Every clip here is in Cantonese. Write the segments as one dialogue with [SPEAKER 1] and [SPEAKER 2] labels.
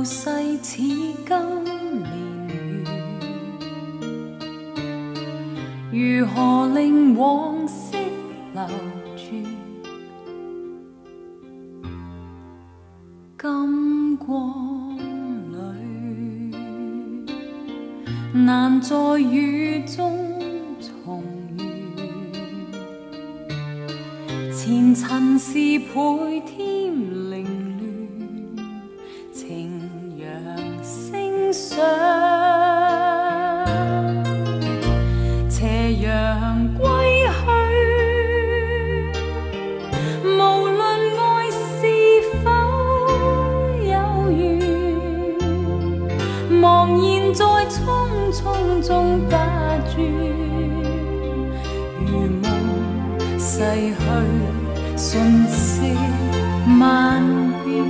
[SPEAKER 1] 逝似今年月，如何令往昔留住？金光里，难在雨中重遇。前尘是倍添凌乱，情阳星相，斜阳归去。无论爱是否有缘，茫然在匆匆中打转，如梦逝去，瞬息万变。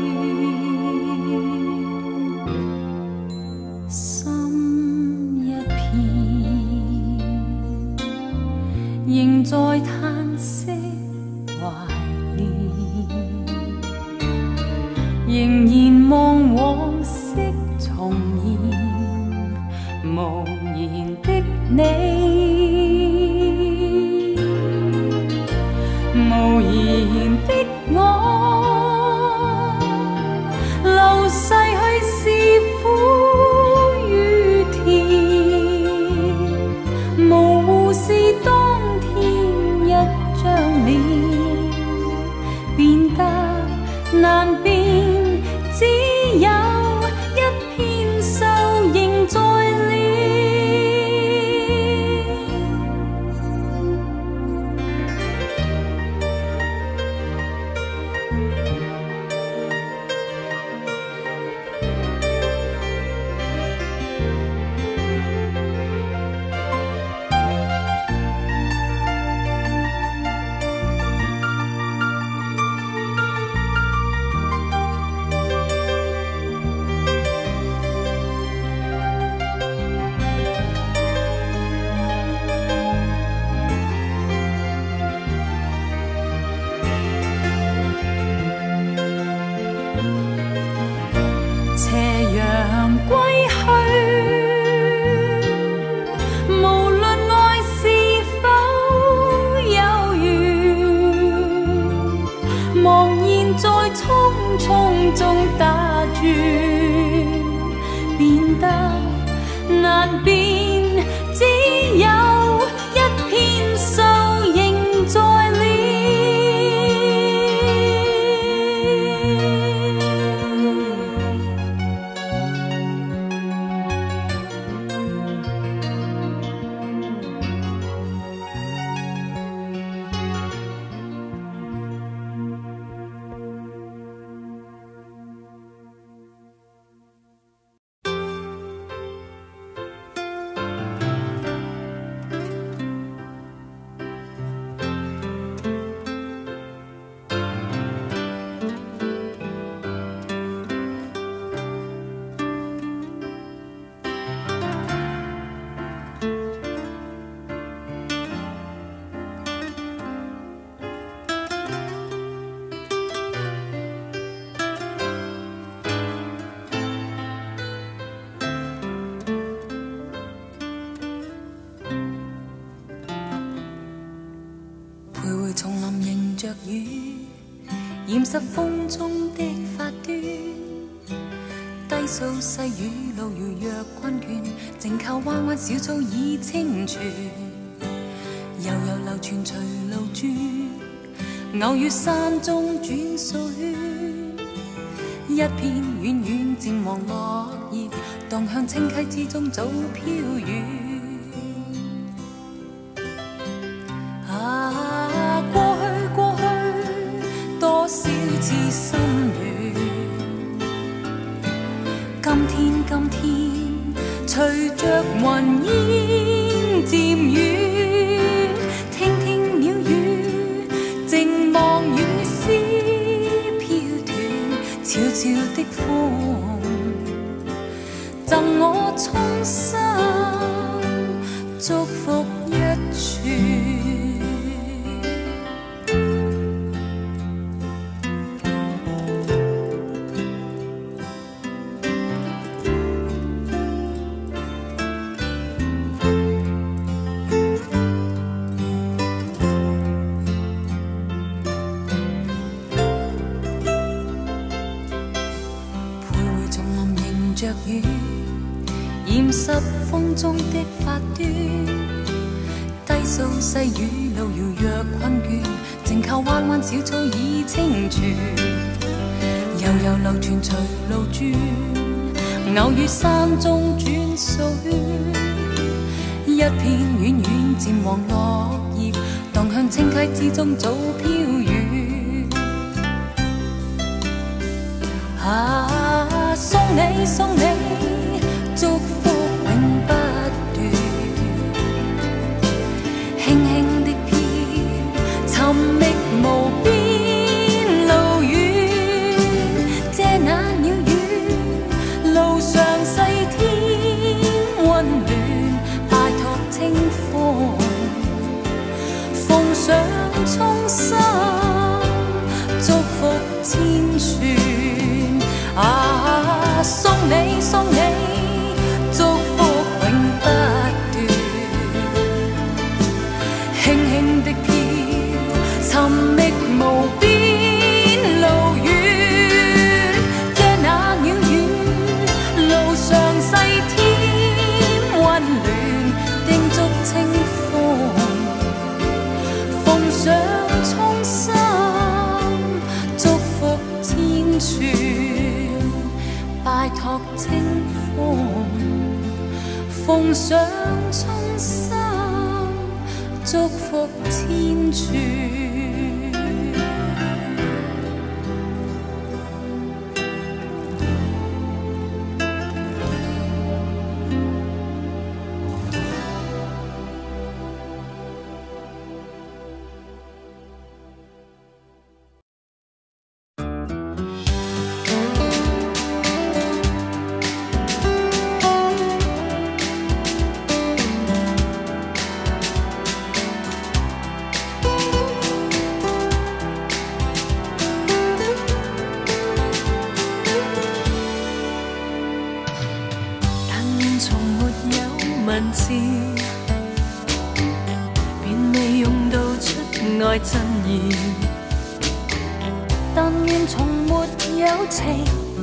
[SPEAKER 1] 心一片，仍在叹息怀念，仍然望往昔重现，无言的你，无言的我，流逝去是苦与甜，模糊是當天一張臉，變得難辨，只有一片愁仍在臉。斜陽歸去，無論愛是否有緣，茫然在匆匆中打轉，變得難辨，只有一片愁仍在臉。叢林迎着雨，染濕風中的發端。低訴細雨路遙若困倦，靜靠彎彎小草已清泉。悠悠流傳隨路轉，偶於山中轉數圈。一片遠遠漸黃落葉，蕩向清溪之中早飄遠。多少次心願，今天隨着雲煙漸遠，聽聽鳥語，靜望雨絲飄斷，悄悄的風贈我衷心祝福一串。 雨，染湿風中的發端。低訴細雨路遙若困倦，靜靠彎彎小草已清泉。悠悠流泉隨路轉，偶遇山中轉數圈。一片遠遠漸黃落葉，蕩向清溪之中早飄遠。啊，送你送你，祝福永不斷，輕輕的飄，尋覓無邊路遠，遮那鳥語，路上細天溫暖，拜託清風，奉上衷心，祝福千串。啊，送你送你，祝福永不斷，輕輕的飄，尋覓無邊路遠，遮那鳥語，路上細天溫暖，叮囑清風，奉上衷心，祝福千串。拜託清風，奉上衷心，祝福千串。文字便未用到出愛真意，但願從沒有情，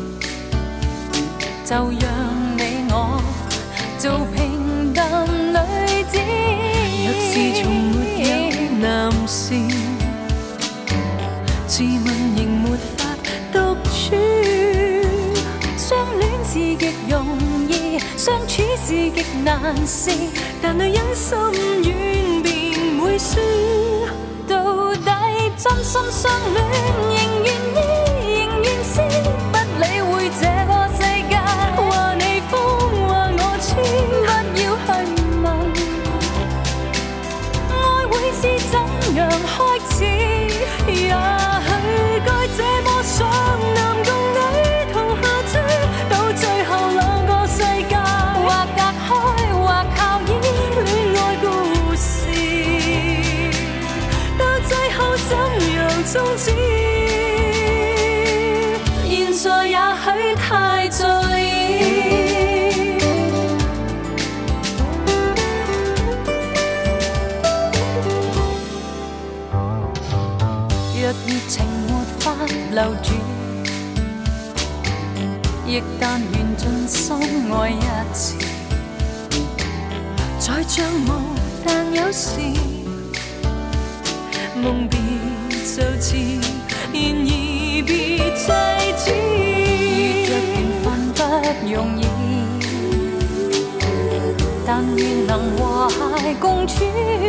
[SPEAKER 1] 就讓你我做平淡女子。若是從沒有男士，自問仍沒法獨處。相戀是極容易，相處是極難事，但女人心軟便會輸。到底真心相戀，仍願意，仍願先不理會這個世界話你瘋話我痴，不要去問愛會是怎樣開始。也許該這麼想，男共女同下注，到最後兩個世界或隔開或靠倚，戀愛故事到最後怎樣終止？現在也許太在意。若熱情沒法留住，亦但願盡心愛一次。再像霧，但有時夢別就似，然而別制止。遇着緣分不容易，但願能和諧共處。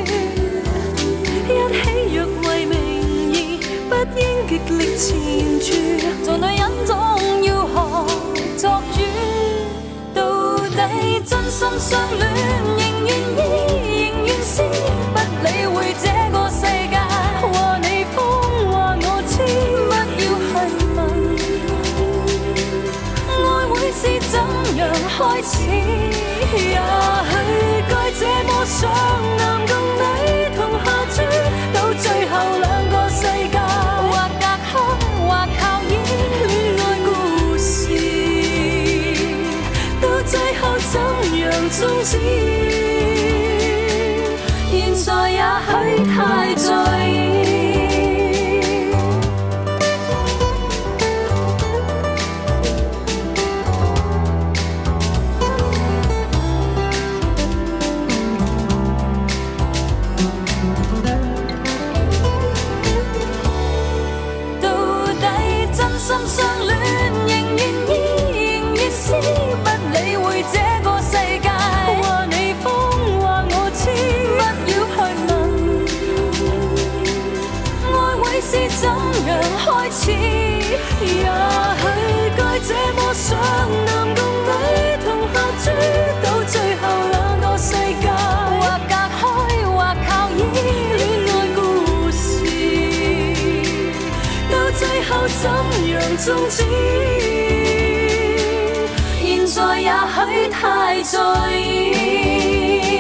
[SPEAKER 1] 一起若為名義，不應極力纏住。做女人總要學作主，到底真心相戀，仍願意，仍願先不理會這個世界話你瘋話我痴，不要去問愛會是怎樣開始。也許該這麼想，男共女同下注，到最後兩個世界或隔開或靠倚，戀愛故事到最後怎樣終止？現在也許太在意。 終止。現在也許太在意。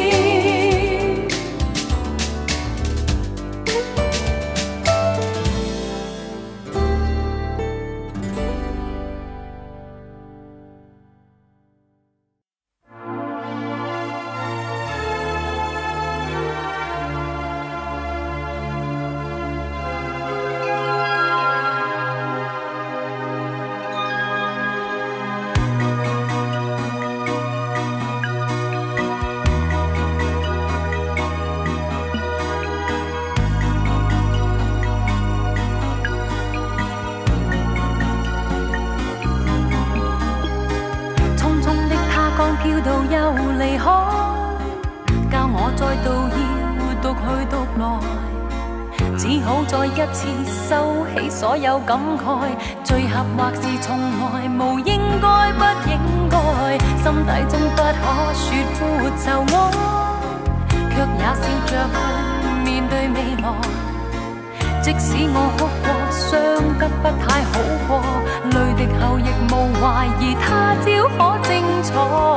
[SPEAKER 1] 飄到又離開，教我再度要獨去獨來，只好再一次收起所有感慨，聚合或是從來無應該不應該，心底中不可說沒就愛，卻也笑着去面對未來。即使我哭過，傷得不太好過，淚滴後亦無懷疑他朝可精彩。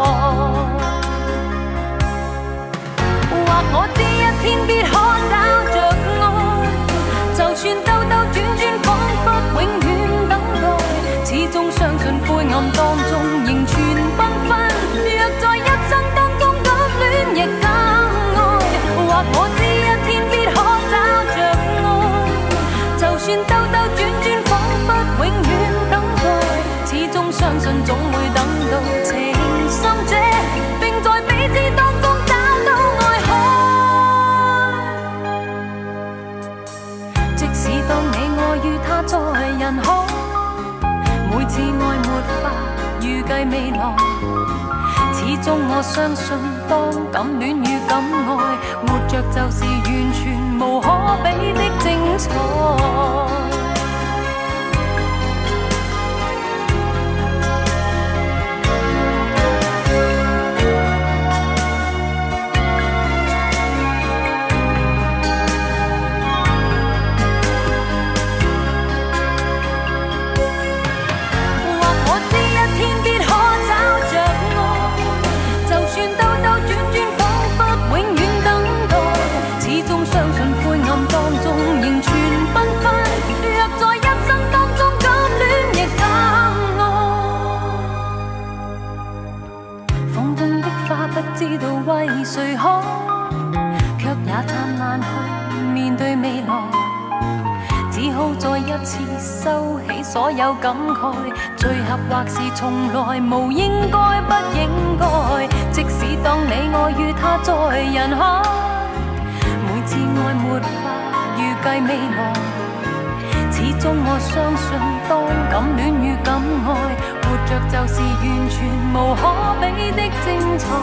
[SPEAKER 1] 或我知一天必可找着愛，就算兜兜轉轉，彷彿永遠等待，始終相信灰暗當中仍存繽紛。若在一生當中敢戀亦敢愛，或我知一天必可找着愛。就算兜兜轉轉，彷彿永遠等待，始終相信總會等到情深者，並在彼此當中找到愛海。即使當你我與他在人海，每次愛沒法預計未來，始終我相信當敢戀與敢愛，活着就是完全無可比的精彩。不知道為誰開，卻也燦爛去面對未來，只好再一次收起所有感慨，聚合或是從來無應該不應該，即使當你我與他在人海，每次愛沒法預計未來，始終我相信當敢戀與敢愛，活着就是完全無可比的精彩。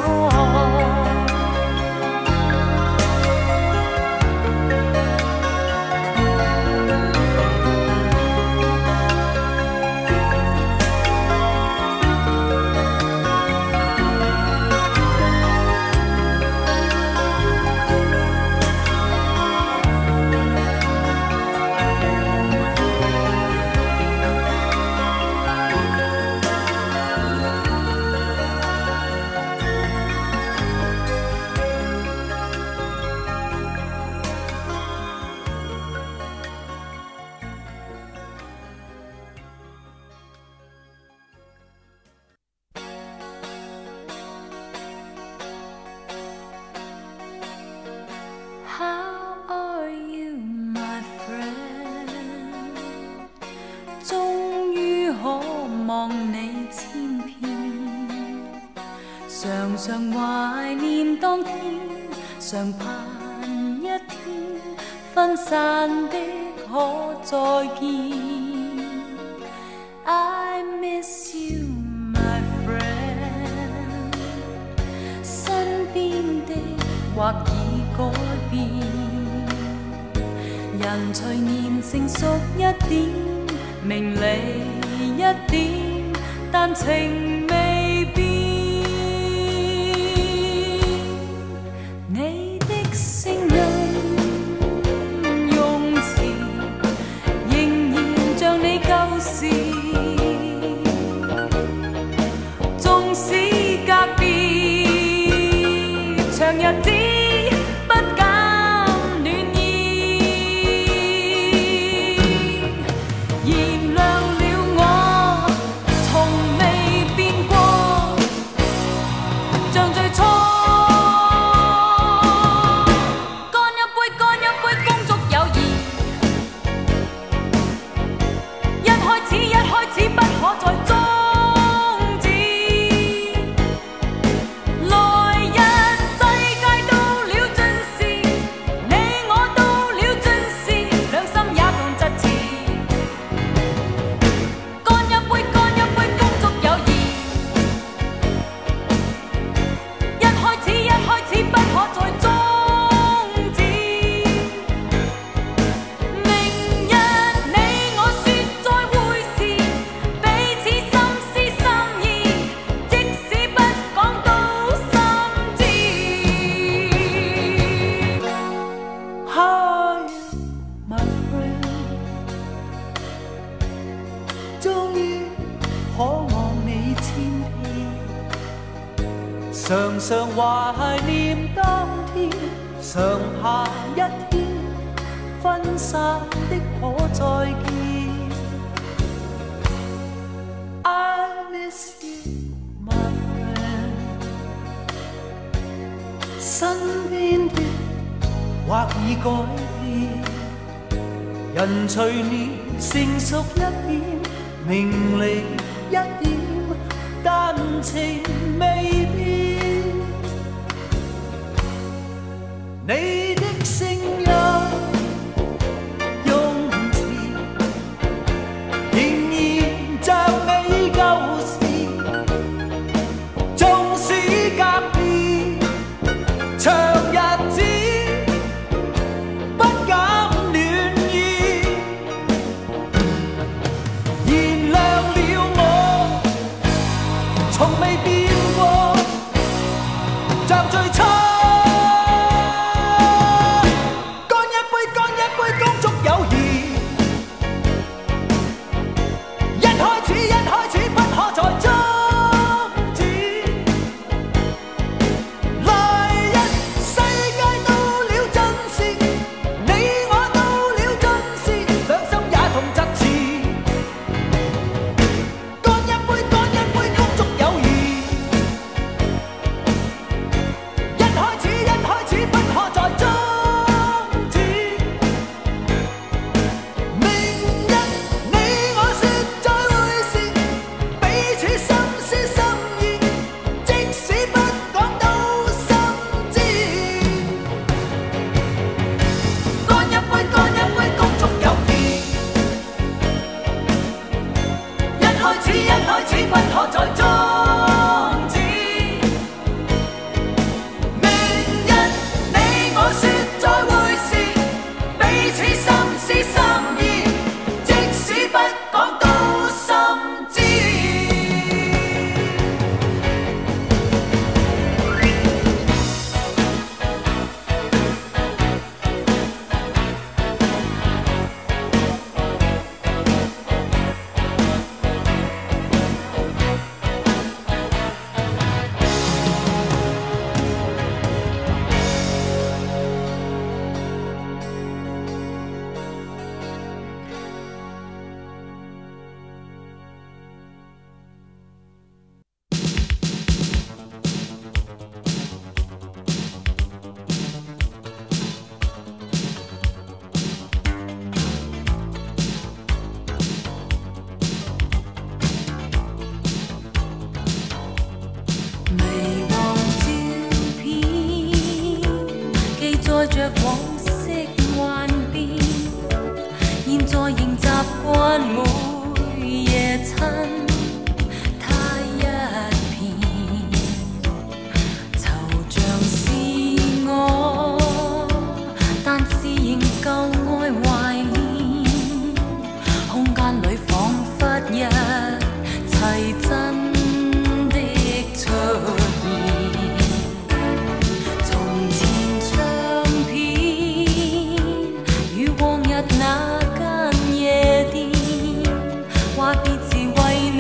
[SPEAKER 1] 常常懷念當天，常盼一天分散的可再見。I miss you, my friend。身邊的或已改變，人隨年成熟一點，明理一點，但情未變。你的聲音用詞仍然像你舊時。 日子不減暖意，燃亮了我從未變過，像最初。乾一杯，乾一杯，恭祝友誼。一開始，一開始不可再終止。來日世界到了盡時，你我到了盡時，兩心也同疾馳。乾一杯，乾一杯，恭祝友誼。一開始，一開始不可再終止。明日你我說再會時，彼此心思心意，即使不講都心知。Hi, my friend，終於可望你千遍，常常懷念當天，常盼一天分散的可再見。I miss you, my friend。身邊的或已改變，人隨年成熟一點，明理一點，但情未變。你的聲音用詞仍然像你舊時，縱使隔別長日子，不減暖意，燃亮了我從未變過，像最初。乾一杯，乾一杯，恭祝友誼。一開始，一開始不可再終止。來日世界到了盡時，你我到了盡時，兩心也同疾馳。乾一杯，乾一杯，恭祝友誼。一開始，一開始不可再終止。明日你我說再會時，彼此心思心意，即使不講都心知。乾一杯，乾一杯，恭祝友誼。一開始，一開始不可再終止。明日你我說再會時，彼此心思心意，即使不講都心知。微黃照片記載着往昔幻變，現在仍習慣每夜親他一片，惆悵是我，但是仍舊愛懷念，空間裏彷彿一切真的出現。從前唱片與往日那間夜店，話別時為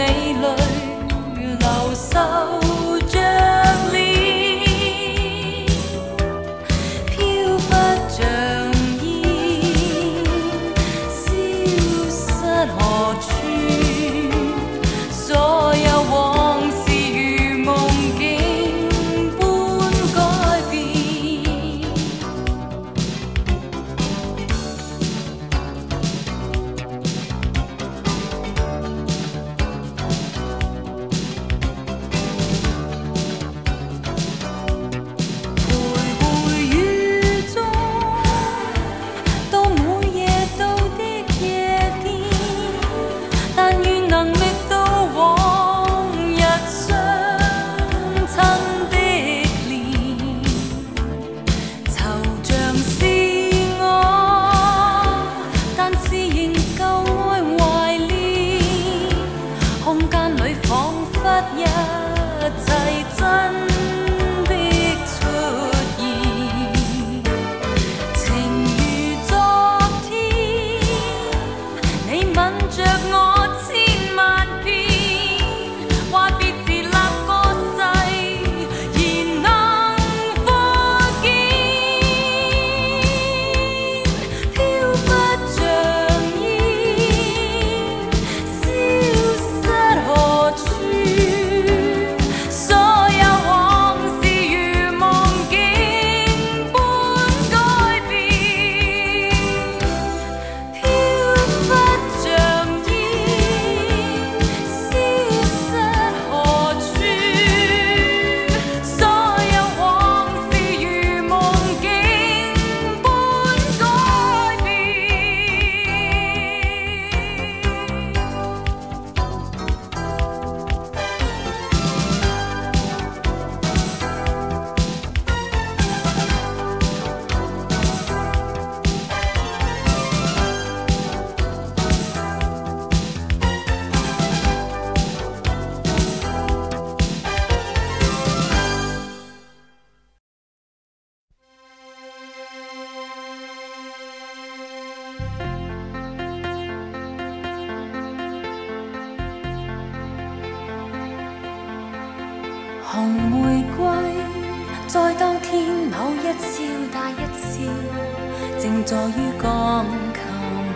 [SPEAKER 1] 在當天某一笑帶一笑，靜坐於鋼琴，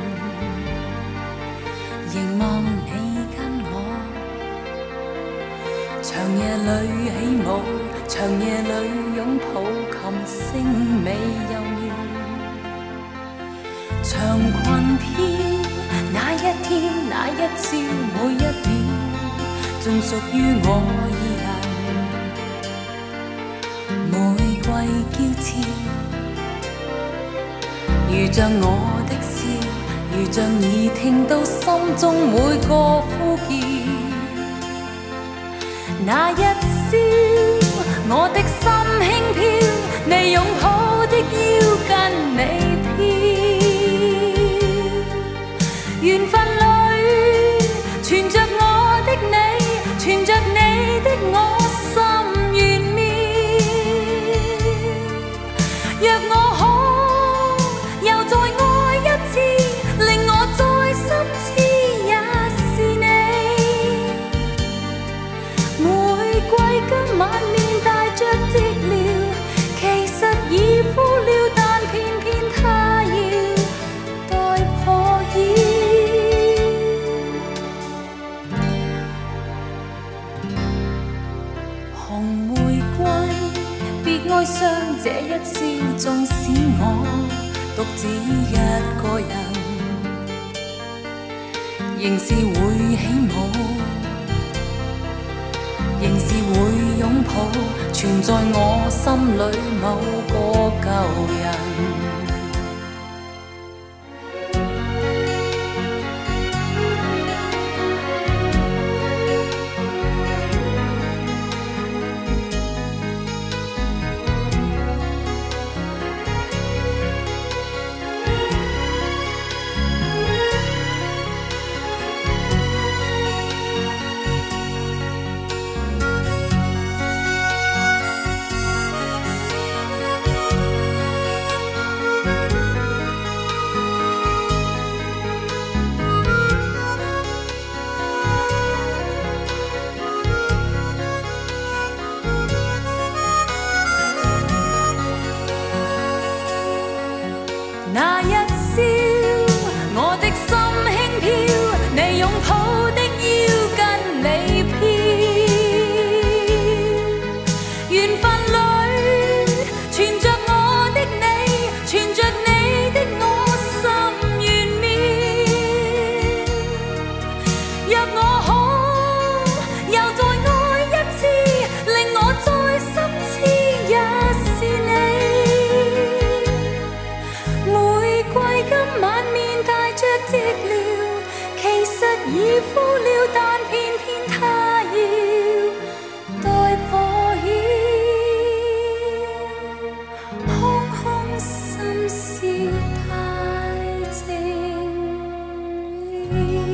[SPEAKER 1] 凝望你跟我，長夜裏起舞，長夜裏擁抱，琴聲美又妙。長裙飄，那一天那一朝每一秒，盡屬於我二人。玫瑰嬌俏，如像我的笑，如像已聽到心中每個呼叫。那一宵，我的心輕飄，你擁抱的腰跟你飄。緣分裏存着我的你，存着你的我心玄妙。若我可又再愛一次，令我再深痴也是你。玫瑰今晚面帶着寂寥，其實已枯了，但偏偏它要待破曉。紅玫瑰別哀傷這一宵，縱使我獨自一個人，仍是會起舞，仍是會擁抱，存在我心裏某個舊人。那一宵，我的心輕飄，你擁抱的腰跟你飄。緣分裏存着我的你，存着你的我心玄妙。若我可又再愛一次，令我再深痴也是你。今晚面帶着寂寥，其實已枯了，但偏偏它要待破曉。空空心事太靜了。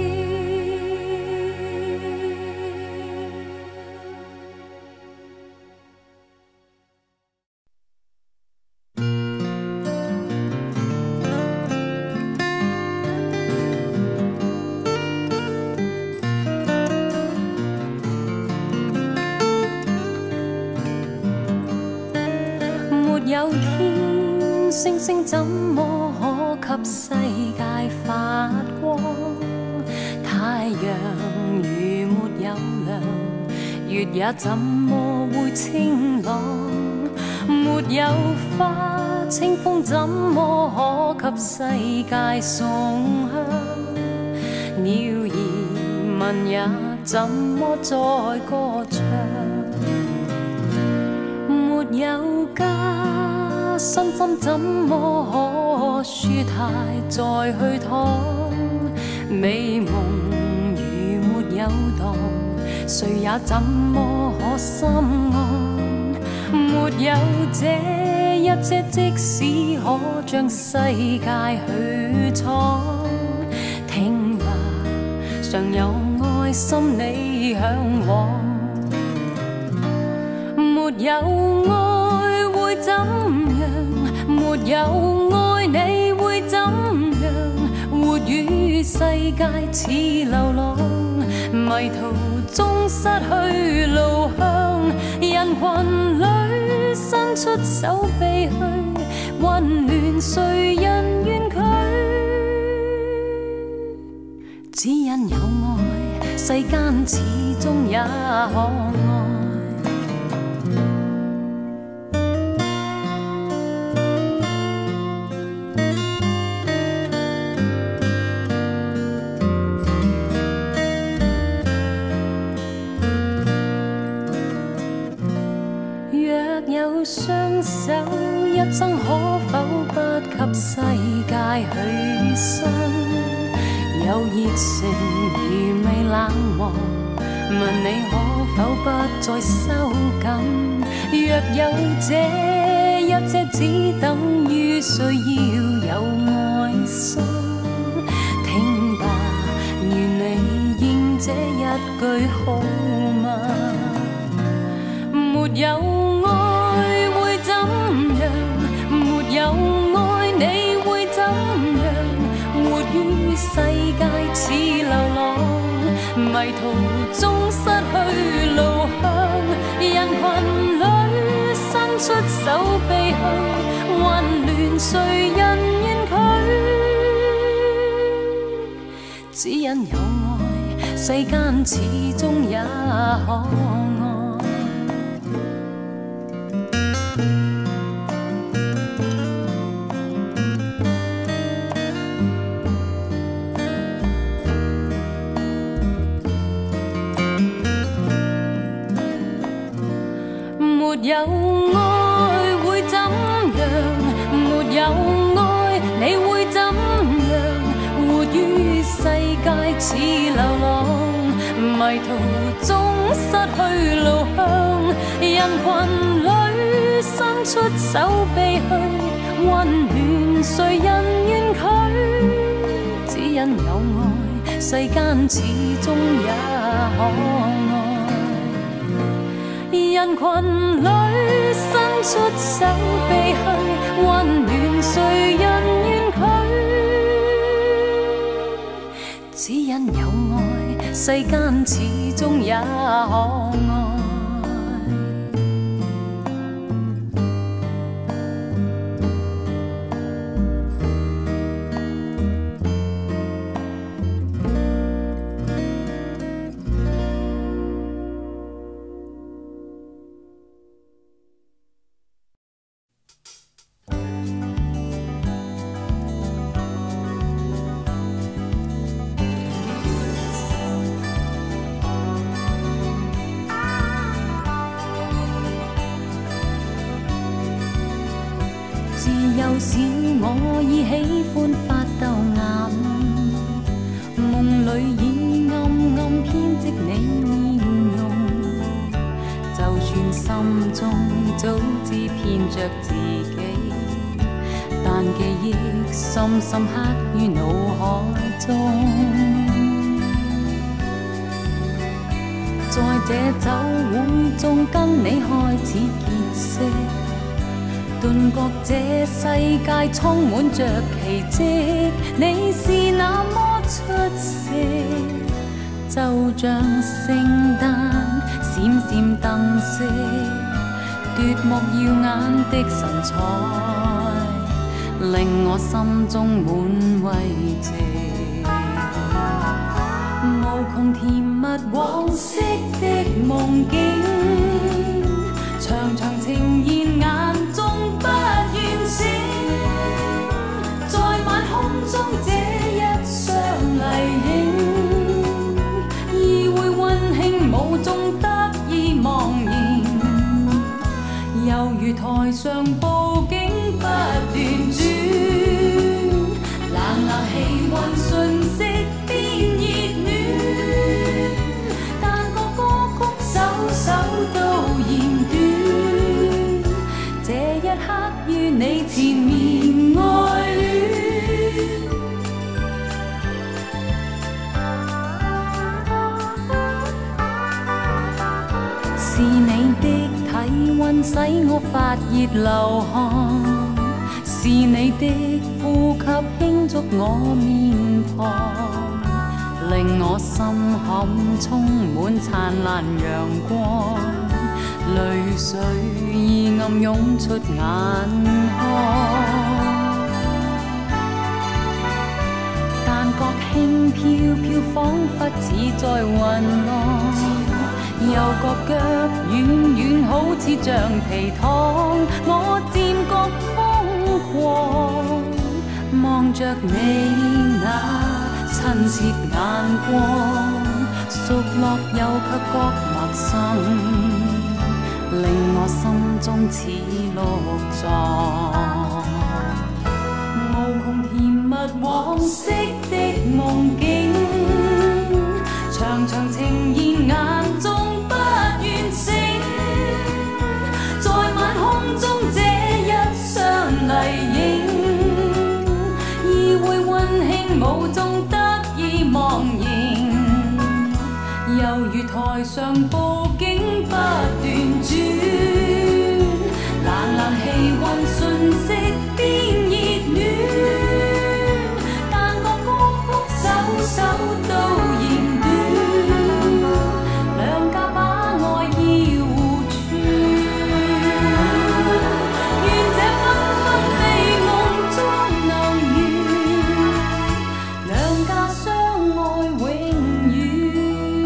[SPEAKER 1] 有天，星星怎麼可給世界發光？太陽如沒有亮，月也怎麼會清朗？沒有花，清風怎麼可給世界送香？鳥兒問也怎麼再歌唱？沒有家，身心怎麼可舒泰再去躺？美夢如沒有蕩，誰也怎麼可心安？沒有這一切，即使可將世界去闖，聽吧，尚有愛心你向往。沒有愛會怎樣？沒有愛你會怎樣？活於世界似流浪，迷途中失去路向，人群裏伸出手臂去温暖，谁人怨佢？只因有爱，世間始終也可愛。有雙手，一生可否不給世界許身？有熱誠如未冷漠，問你可否不再收緊？若有這一隻，只等於需要有愛心。聽吧，願你應這一句好嗎？沒有沒有愛你會怎樣？活於世界似流浪，迷途中失去路向。人群裏伸出手臂去溫暖，誰人怨佢？只因有愛，世間始終也可愛。沒有愛會怎樣？沒有愛你會怎樣？活於世界似流浪，迷途中失去路向。人群裏伸出手臂去溫暖，誰人怨佢？只因有愛，世間始終也可愛。人群裏伸出手臂去溫暖，誰人怨佢？只因有愛，世間始終也可愛。幼小我已喜歡發抖眼，夢裏已暗暗編織你面容，就算心中早知騙着自己，但記憶深深刻於腦海中。在這酒會中跟你開始結識，頓覺這世界充滿着奇蹟，你是那麼出色，就像聖誕閃閃燈飾，奪目耀眼的神采，令我心中滿慰藉。無窮甜蜜往昔的夢境，長長情現眼中不願醒，在晚空中這一雙麗影，意會溫馨無縱得意忘形，猶如台上布景不斷轉，冷冷氣溫瞬息變熱暖，但個歌曲首首都嫌短，這一刻於你纏綿愛戀。是你的體溫使我發熱流汗，是你的呼吸輕觸我面龐，令我心坎充滿燦爛陽光，淚水已暗涌出眼眶。但覺輕飄飄，彷彿似在雲浪。又覺腳軟軟，好似橡皮糖。我漸覺瘋狂，望着你那親切眼光，熟絡又卻覺陌生，令我心中似鹿撞。無窮甜蜜往昔的夢境，長長情言眼中不願醒。在晚空中這一雙麗影，意會溫馨無縱得意忘形，猶如台上布景不斷轉，冷冷氣溫瞬息變熱戀。手都嫌短，兩家把愛意互傳。願這繽紛美夢中能圓，兩家相愛永遠。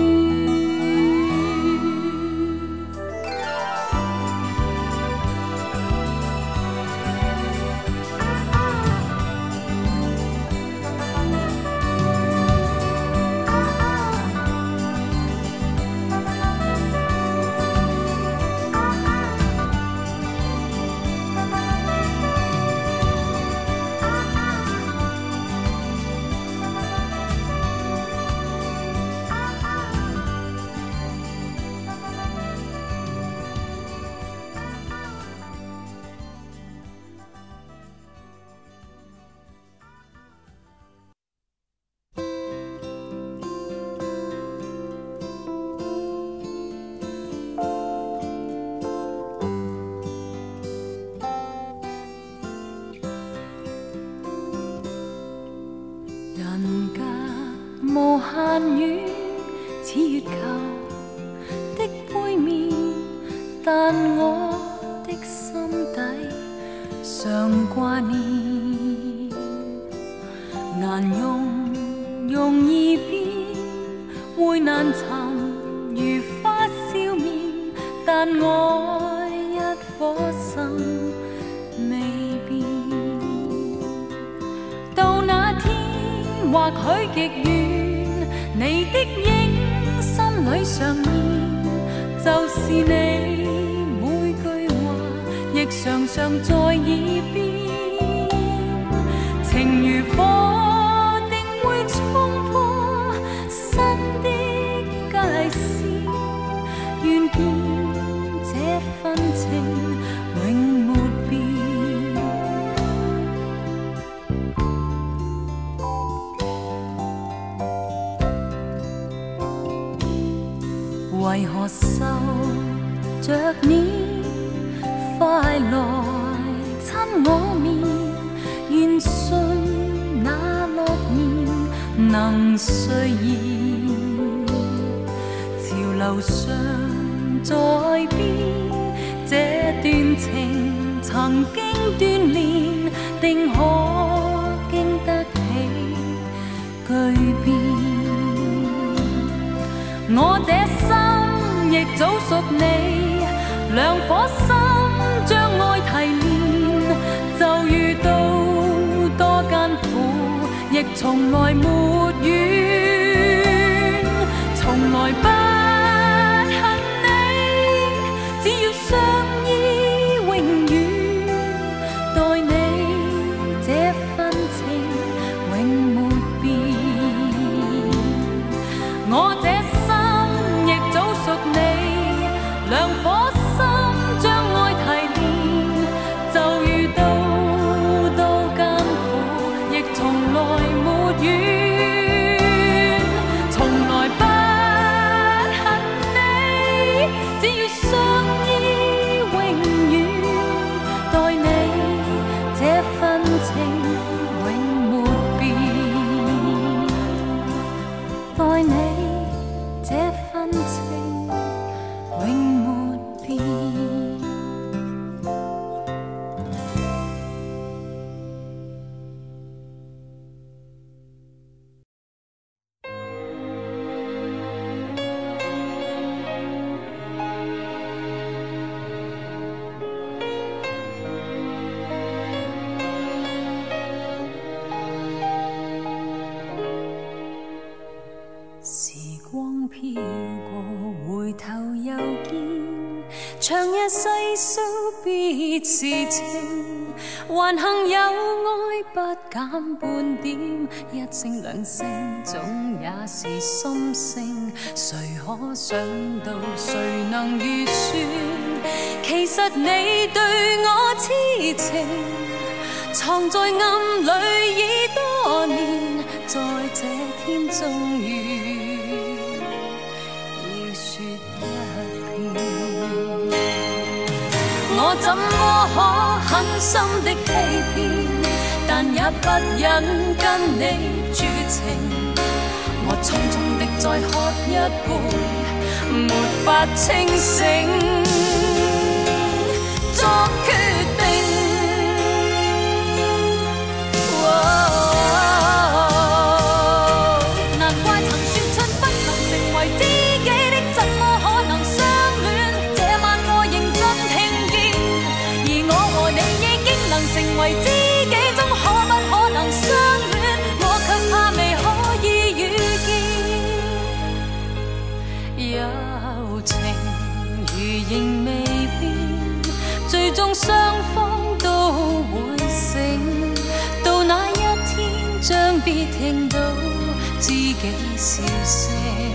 [SPEAKER 1] 無限遠，似月球的背面，但我的心底常掛念。難容易變，會難尋如花笑面，但愛一顆心未變。到那天或許極遠，你的影心裏常現，就是你每句話，亦常常在耳邊。情如火，定會衝破新的界線，願見這份情永沒變。為何受着你快來親我面，願信那諾言能兌現。潮流上在變，這段情曾經鍛鍊，定可經得起巨變。我這心亦早屬你，兩顆心將愛提煉，就遇到多艱苦，亦從來沒怨，從來不恨你，只要相依永遠，待你這份情永沒變。我這早屬你，兩顆心將愛提煉，就遇到多艱苦，亦從來沒怨，從來不恨你，只要相依長夜細數別是情，還幸有愛不減半點，一聲兩聲總也是心聲。誰可想到，誰能預算？其實你對我痴情，藏在暗裏已多年，在這天終於要說一遍。我怎麼可狠心的欺騙，但也不忍跟你絕情。我匆匆的再喝一杯，沒法清醒，作決定。難怪曾說出不能成為知己的，怎麼可能相戀？這晚我認真聽見，而我和你已經能成為知己，中可不可能相戀？我卻怕未可以遇見。友情如仍未變，最終雙方都會醒。到那一天將必聽到知己笑聲，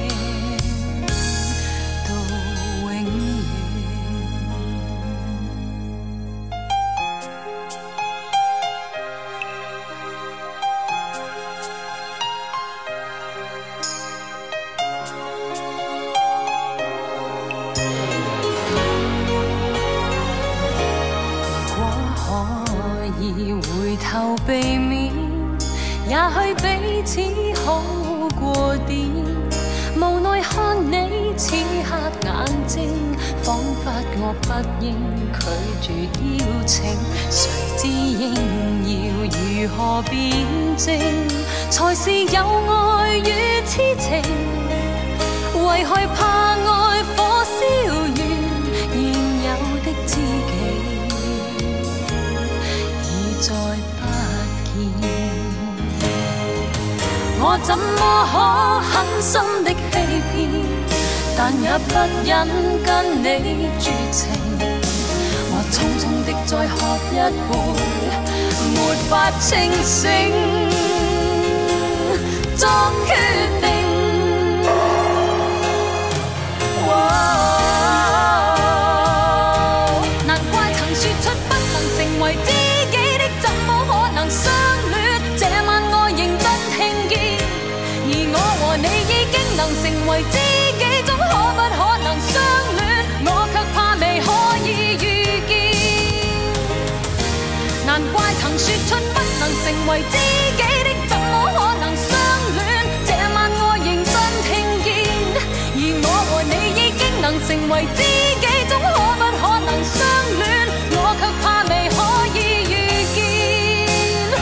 [SPEAKER 1] 到永如果可以回頭避免，也許彼此好過點。無奈看你此刻眼睛，彷彿我不應拒絕邀請。誰知應要如何辯證，才是有愛與痴情？為害怕愛火燒完現有的知己，已再不見。我怎麼可狠心的欺騙，但也不忍跟你絕情。我匆匆的再喝一杯，沒法清醒，作決定。難怪曾說出不能成為知己的，怎麼可能相戀？這晚我認真聽見，而我和你已經能成為知己，總可不可能相戀？我卻怕未可以遇見。難怪曾說出不能成為知己的，怎麼可能相戀？這晚我認真聽見，而我和你已經能成為知己，總可不可能相戀？我卻怕未可以遇見。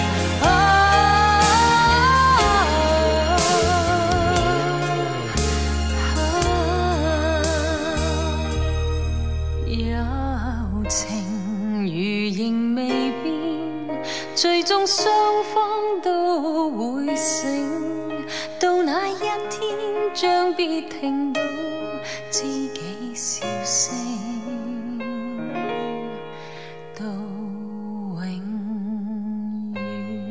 [SPEAKER 1] 友情如仍未變，最終雙方都會醒。到那一天將必聽到知己笑聲，到永遠。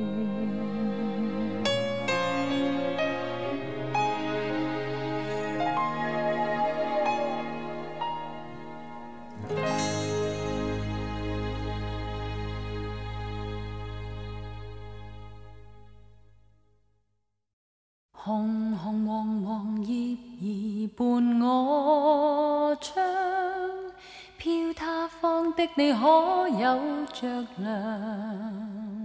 [SPEAKER 1] 紅紅黃黃葉兒伴我唱，飄他方的你可有着涼？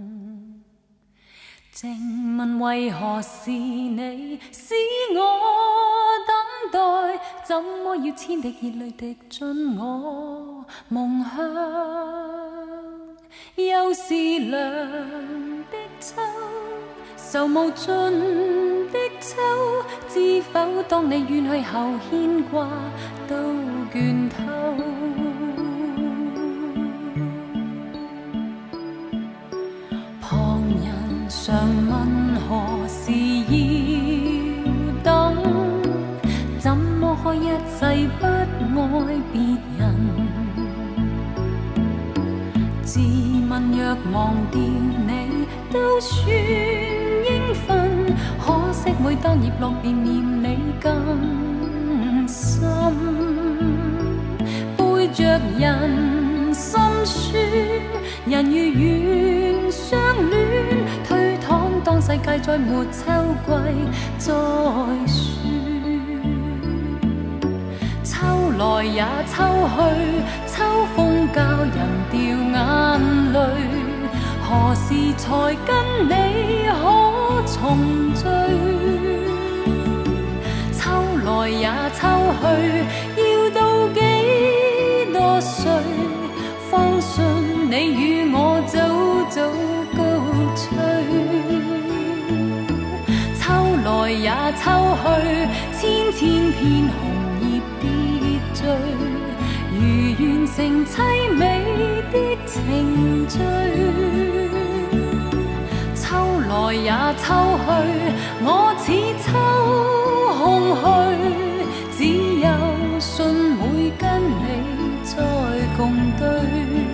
[SPEAKER 1] 靜問為何是你使我等待，怎麼要千滴熱淚滴進我夢鄉？又是涼的秋，愁無盡的秋，知否當你遠去後牽掛都倦透。旁人常問何時要等，怎麼可一世不愛別人？ 自問若忘掉你，都算應分。可惜每當葉落，便念你更深。背着人心酸，人如願相戀，推搪當世界再沒秋季再說。秋來也秋去，秋風教人掉眼淚。何時才跟你可重聚？秋來也秋去，要到幾多歲，方信你與我早早高吹。秋來也秋去，千千片紅葉跌墜，如完成凄美的程序。秋來也秋去，我似秋空虛，只有信會跟你再共對。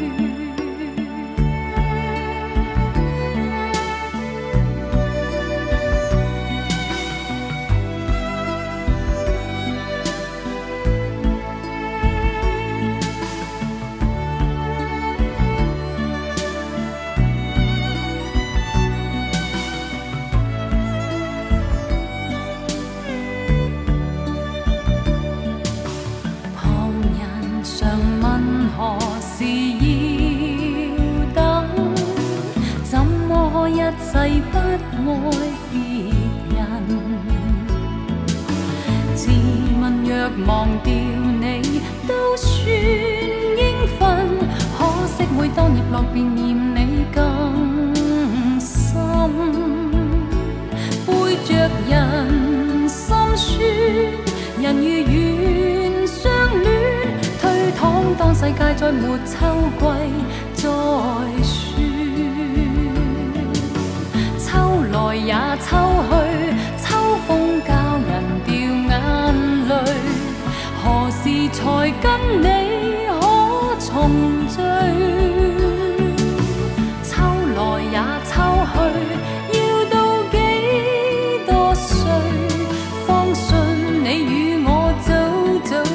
[SPEAKER 1] 何時要等？怎麼一世不愛別人？自問若忘掉你，都算應分。可惜每當葉落，便嫌你更深。背着人心酸，人如願相戀。推搪當世界再沒秋季再說。秋來也秋去，秋風教人掉眼淚。何時才跟你可重聚？秋來也秋去，要到幾多歲，方信你與我早早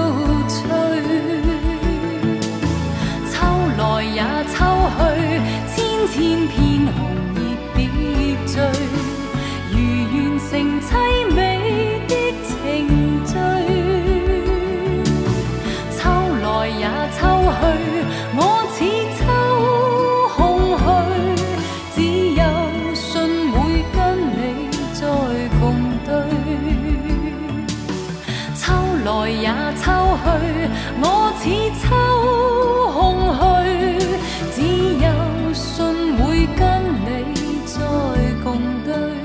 [SPEAKER 1] 也秋去，千千片紅葉跌墜，如完成凄美的程序。秋來也秋去，我似秋空虛，只有信會跟你再共對。秋來也秋去，我似秋空虛，只有信會跟你再共對。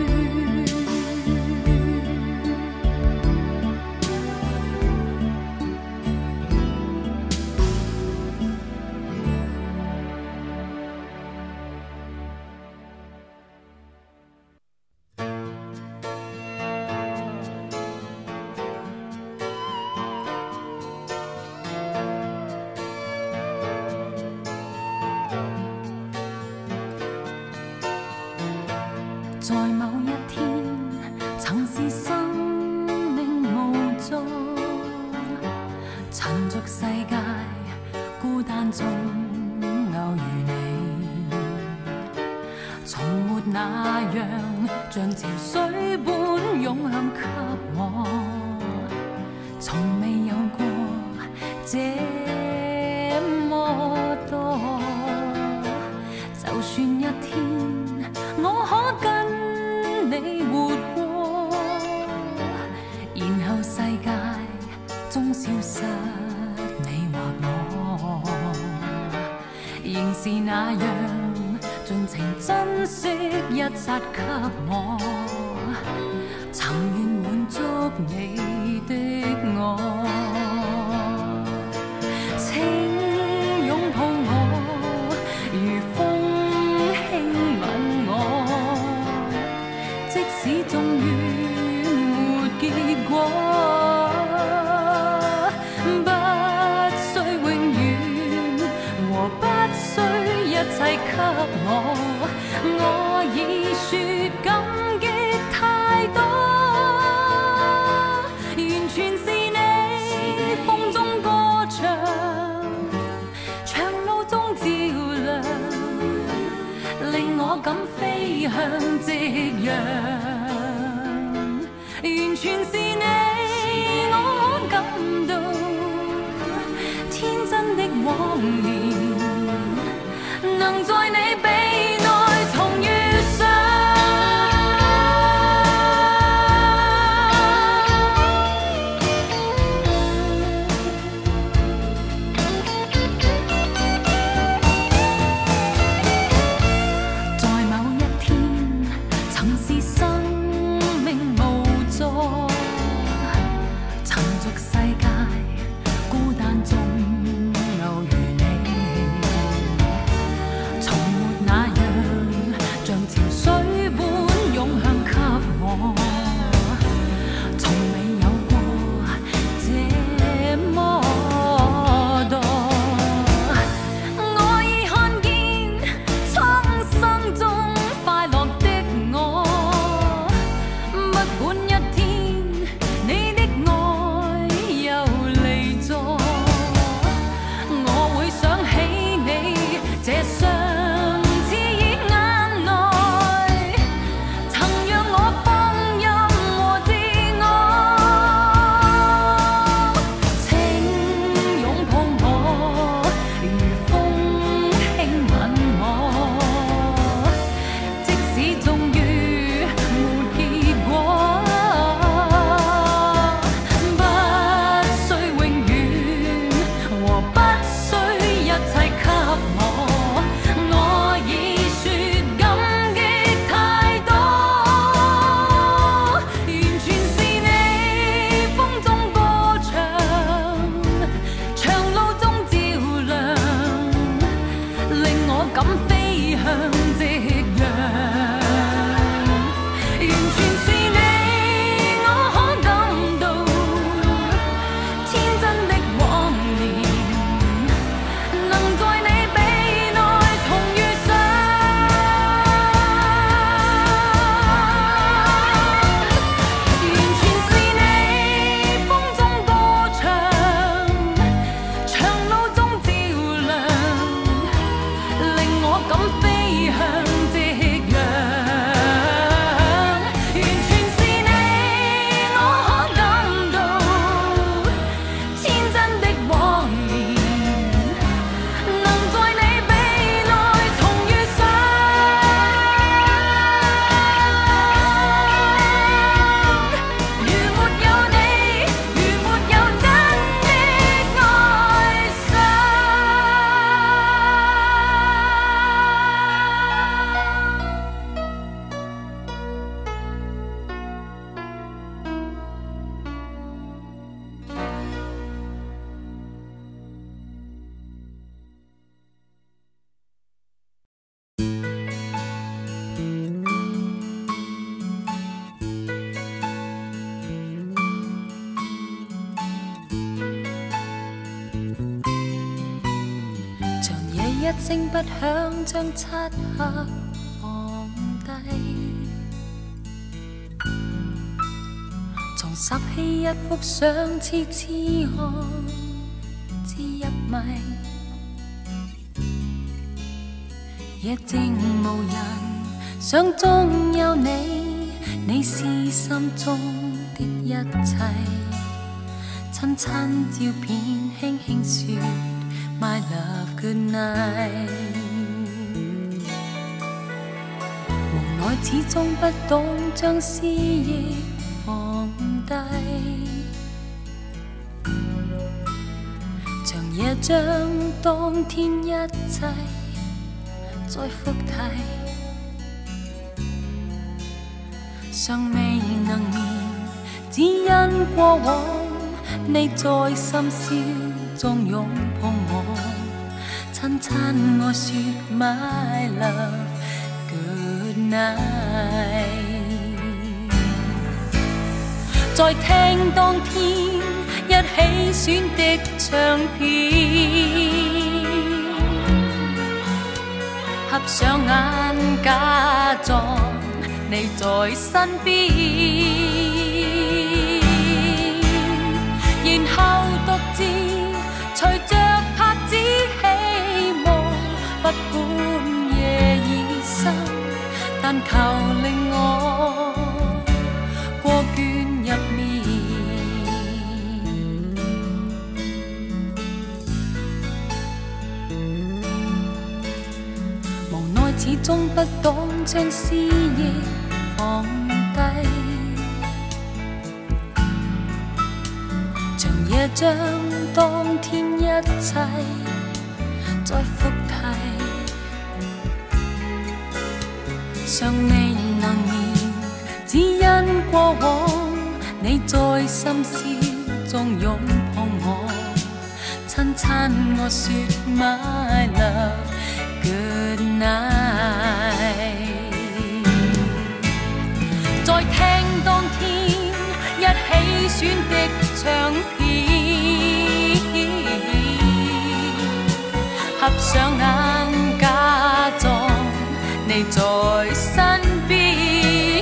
[SPEAKER 1] 在某一天，曾是生命無助，塵俗世界，孤單中偶遇你，從沒那樣像潮水般湧向給我，從未有過這麼多。就算一天我可跟你活過，然後世界終消失你或我，仍是那樣盡情珍惜一剎給我，曾願滿足你的我。請擁抱我，如風輕吻我，即使終於沒結果，不需永遠和不給我已說感激太多，完全是你風中歌唱，長路中照亮，令我敢飛向夕陽。完全是你，我可感到天真的往年，能在你臂內重遇上。在某一天，曾是生命無助，曾逐世界孤單中偶遇你，從沒那樣像潮水般湧向給我，從未有過這麼多。我已看見蒼生中快樂的我，不管一天你的愛又離座，我會想起你這雙刺耳眼內，曾讓我放任和自我，請擁抱我，如風輕吻我，即使終於沒結果，不需永遠和不需一切給我，我已說感激太多，完全是你風中歌唱，長路中照亮，令我敢飛向夕陽。完全是你，我可感到天真的往年，能在你臂內重遇上。完全是你風中歌唱，長路中照亮，令我敢飛向夕陽。完全是你，我可感到天真的往年，能在你臂內重遇上。如沒有你，如沒有真的愛像夜一聲不響，將漆黑放低，重拾起一幅相，痴痴看，知入迷，夜靜無人，想中有你，你是心中的一切，親親照片，輕輕說 My love good night， 無奈始終不懂將思憶放低，長夜將當天一切再複提，尚未能眠，只因過往你在深宵中擁抱我，親親我說 My love good night， 再聽當天一起選的唱片，合上眼假裝你在身邊，然後獨自隨着拍子起舞，不管夜已深，但求令我過倦入眠。無奈始終不懂將思憶放低，長夜將當天一切再複提，尚未能眠，只因過往你在深宵中擁抱我，親親我說 My love Good night。再聽當天一起選的唱片，合上眼假裝你在身邊，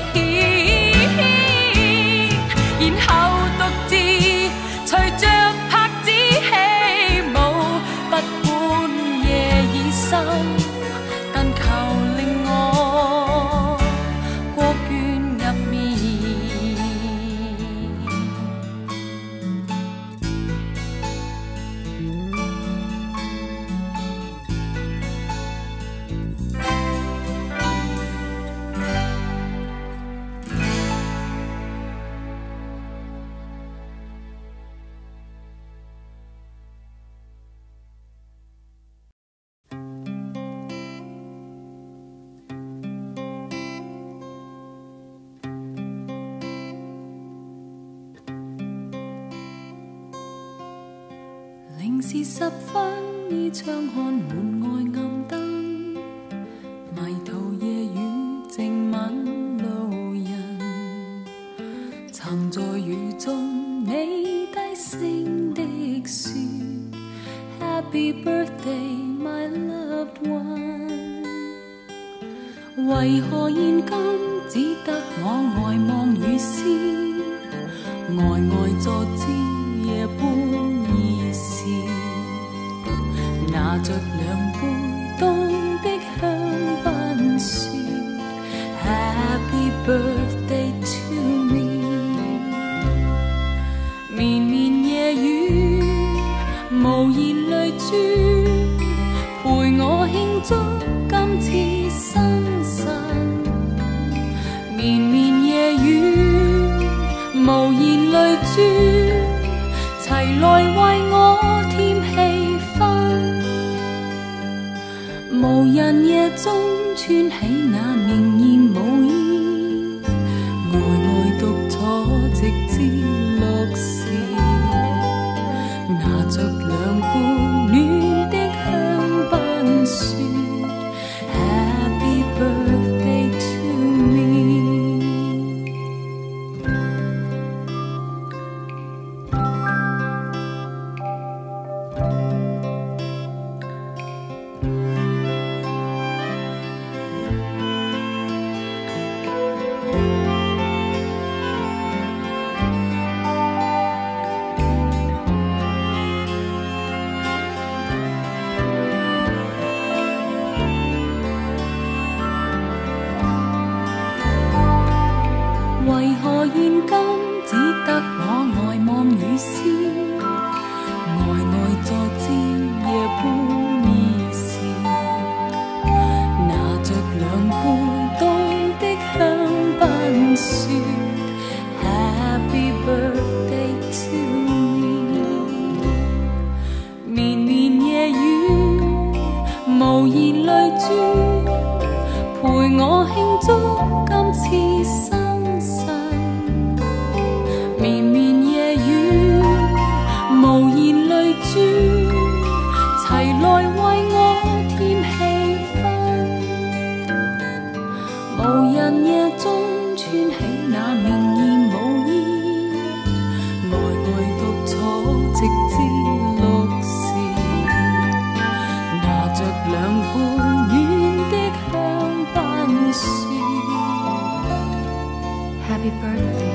[SPEAKER 1] 然後獨自隨着拍子起舞，不管夜已深，但求令我過倦入眠。0時10分，倚窗看門外暗燈，迷途夜雨靜吻路人，曾在雨中你低聲的說 Happy birthday my loved one， 為何現今只得我呆望雨絲，呆呆坐知夜半拿着兩杯凍的香檳說 Happy birthday to me， 綿綿夜雨無言淚珠，陪我慶祝今次生辰，綿綿夜雨無言淚珠，齊來為我添氣氛，無人夜中穿起那明豔舞衣，呆呆獨坐直至落時，拿着兩杯暖的香檳說 Happy birthday to me。為何現今只得我呆望雨絲，呆呆坐至夜半已時，拿着兩杯凍的香檳說 Happy birthday to me， 綿綿夜雨無言淚珠，陪我慶祝今次生辰，綿綿夜雨無言淚珠，齊來為我添氣氛，無人夜中穿起那明豔舞衣，呆呆獨坐直至落時，拿着兩杯暖的 Happy birthday